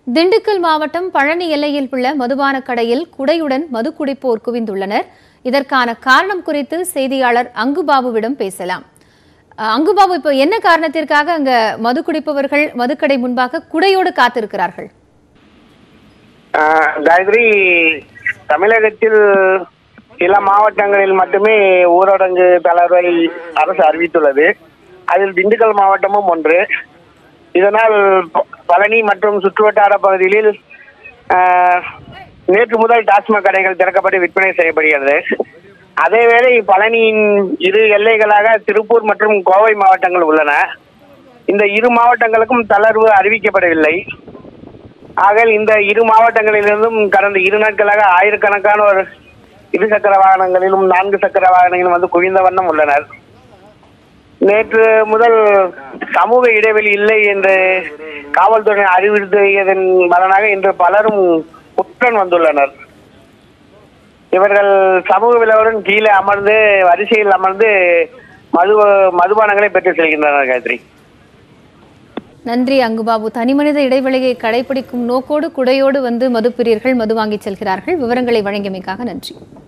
திண்டுக்கல் மாவட்டம் பழனி எல்லையில் உள்ள மதுபான கடையில் குடையுடன் மது குடிப்போர் குவிந்துள்ளனர். இதற்கான காரணம் குறித்து செய்தியாளர் அங்குபாபுவிடம் பேசலாம். அங்குபாபு, இப்போ என்ன காரணத்திற்காக அங்க மது குடிப்பவர்கள் மதுக்கடை முன்பாக குடையோடு காத்திருக்கிறார்கள்? காயத்ரி, தமிழகத்தில் சில மாவட்டங்களில் மட்டுமே ஊரடங்கு தளர்வை அரசு அறிவித்துள்ளது. அதில் திண்டுக்கல் மாவட்டமும் ஒன்று. இதனால் பழனி மற்றும் சுற்றுவட்டார பகுதிகளில் நேற்று முதல் டாஸ்மாக் கடைகள் திறக்கப்பட்டு விற்பனை செய்யப்படுகிறது. அதேவேளை பழனியின் இரு எல்லைகளாக திருப்பூர் மற்றும் கோவை மாவட்டங்கள் உள்ளன. இந்த இரு மாவட்டங்களுக்கும் தளர்வு அறிவிக்கப்படவில்லை. ஆக இந்த இரு மாவட்டங்களிலிருந்தும் கடந்த 2 நாட்களாக ஆயிரக்கணக்கானோர் இருசக்கர வாகனங்களிலும் 4 சக்கர வாகனங்களிலும் வந்து குவிந்த வண்ணம் உள்ளனர். நேற்று முதல் சமூக இடைவெளி இல்லை என்று காவல்துறை அறிவுறுத்தியதன் பலனாக இன்று பலரும் குற்றம் வந்துள்ளனர். இவர்கள் சமூக விலவுடன் கீழே அமர்ந்து வரிசையில் அமர்ந்து மதுபானங்களை பெற்று செல்கின்றனர். காயத்ரி, நன்றி அங்குபாபு. தனிமனித இடைவெளியை கடைபிடிக்கும் நோக்கோடு குடையோடு வந்து மதுப்பிரியர்கள் மது வாங்கி செல்கிறார்கள். விவரங்களை வழங்கியமைக்காக நன்றி.